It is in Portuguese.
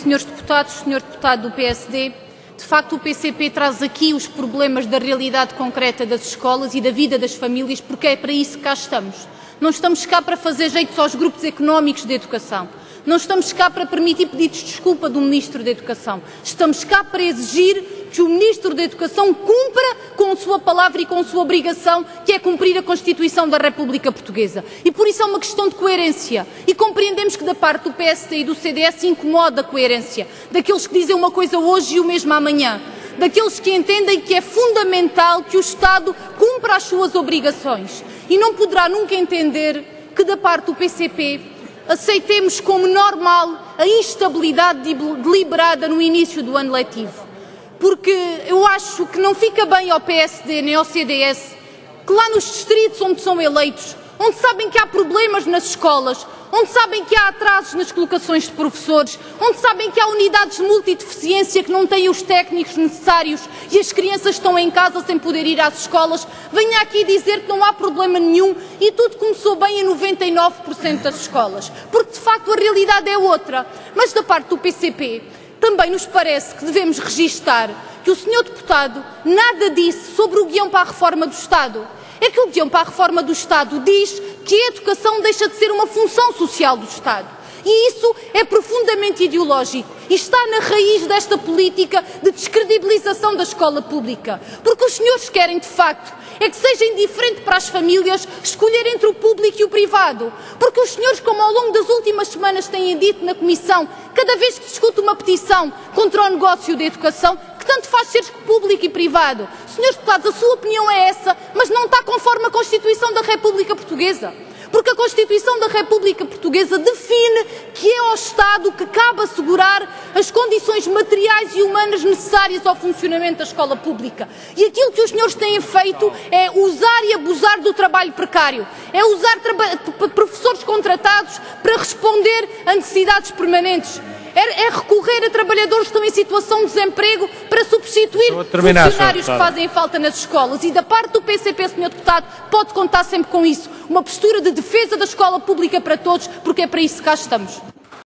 senhores deputados, senhor deputado do PSD, de facto o PCP traz aqui os problemas da realidade concreta das escolas e da vida das famílias, porque é para isso que cá estamos. Não estamos cá para fazer jeitos aos grupos económicos de educação. Não estamos cá para permitir pedidos de desculpa do Ministro da Educação. Estamos cá para exigir que o Ministro da Educação cumpra com a sua palavra e com a sua obrigação, que é cumprir a Constituição da República Portuguesa. E por isso é uma questão de coerência. E compreendemos que da parte do PSD e do CDS incomoda a coerência. Daqueles que dizem uma coisa hoje e o mesmo amanhã. Daqueles que entendem que é fundamental que o Estado cumpra as suas obrigações. E não poderá nunca entender que da parte do PCP aceitemos como normal a instabilidade deliberada no início do ano letivo. Porque eu acho que não fica bem ao PSD nem ao CDS que lá nos distritos onde são eleitos, onde sabem que há problemas nas escolas, onde sabem que há atrasos nas colocações de professores, onde sabem que há unidades de multideficiência que não têm os técnicos necessários e as crianças estão em casa sem poder ir às escolas, venha aqui dizer que não há problema nenhum e tudo começou bem em 99% das escolas. Porque de facto a realidade é outra. Mas da parte do PCP também nos parece que devemos registar que o senhor deputado nada disse sobre o guião para a reforma do Estado. É que o guião para a reforma do Estado diz que a educação deixa de ser uma função social do Estado. E isso é profundamente ideológico e está na raiz desta política de descredibilização da escola pública. Porque os senhores querem, de facto, é que seja indiferente para as famílias escolher entre o público e o privado. Porque os senhores, como ao longo das últimas semanas têm dito na Comissão, cada vez que se discute uma petição contra o negócio da educação, que tanto faz ser público e privado. Senhores deputados, a sua opinião é essa, mas não está conforme a Constituição da República Portuguesa. Porque a Constituição da República Portuguesa define que é ao Estado que cabe assegurar as condições materiais e humanas necessárias ao funcionamento da escola pública. E aquilo que os senhores têm feito é usar e abusar do trabalho precário. É usar professores contratados para responder a necessidades permanentes. É recorrer a trabalhadores que estão em situação de desemprego para substituir funcionários que fazem falta nas escolas. E da parte do PCP, Sr. Deputado, pode contar sempre com isso. Uma postura de defesa da escola pública para todos, porque é para isso que cá estamos.